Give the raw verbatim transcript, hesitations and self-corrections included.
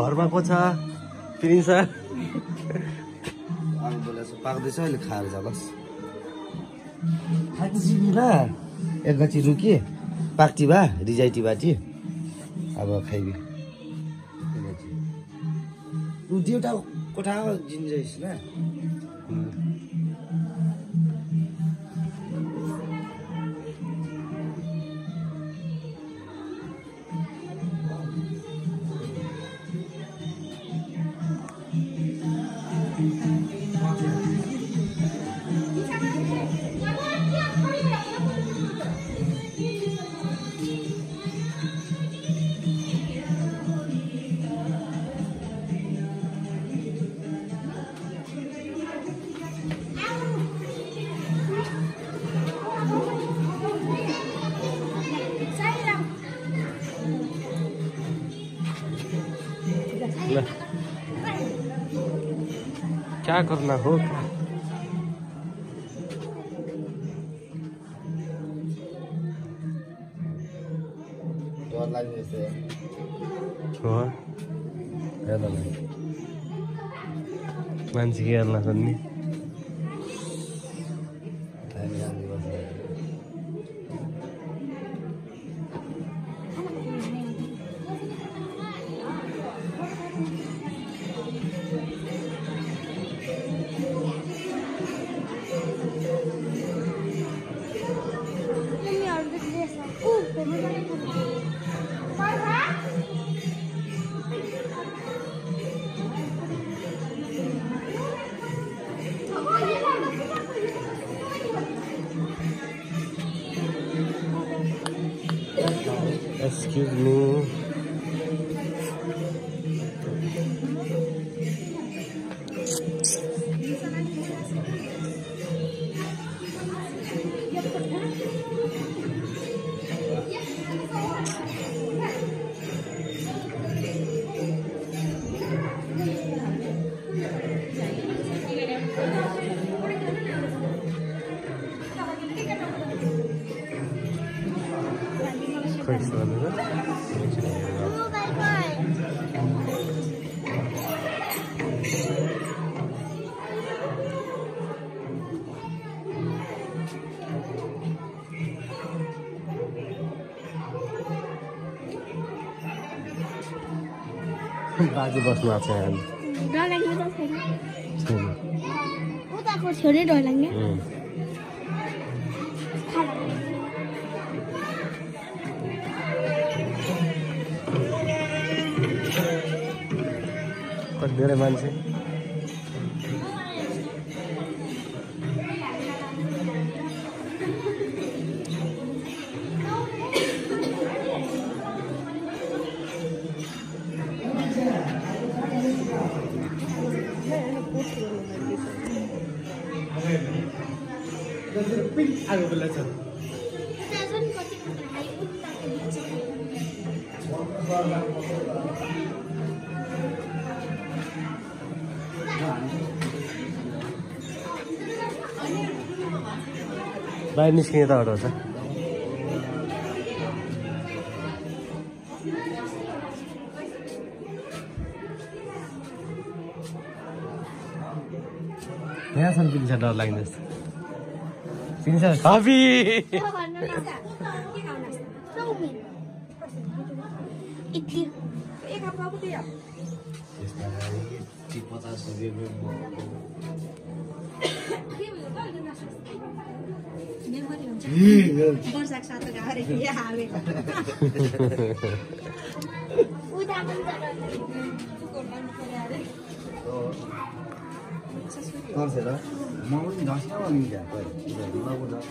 घरमा को छ प्रिन्स आलु बोलेछ पाक्दैछ अहिले खाएर जा बस खाकी जिबिला एकगछि रुकी पाक्टी बा रिजाइटी बाटी अब खाइबी उ दुईटा कोठा जिन्जैस ना क्या करना हो डर लाग्दैछ हो हेर्न मान्छे के हेर्न सक्ने Excuse me. Thanks, बाजे बस्नु आएको छ यहाँ डर लाग्ने त छैन उताको छोरी डर लाग्ने कति धेरै मान्छे आगो बेला छ बाहिर निस्किने त हटाउँछ यहाँसम्म पिन्छ डर लाग्ने जस्तो पिन्छ हबी वर्षाको सातो गाह्रो कौन से रहा? मामूली नाश्ता वाली क्या पर? मामूली नाश्ता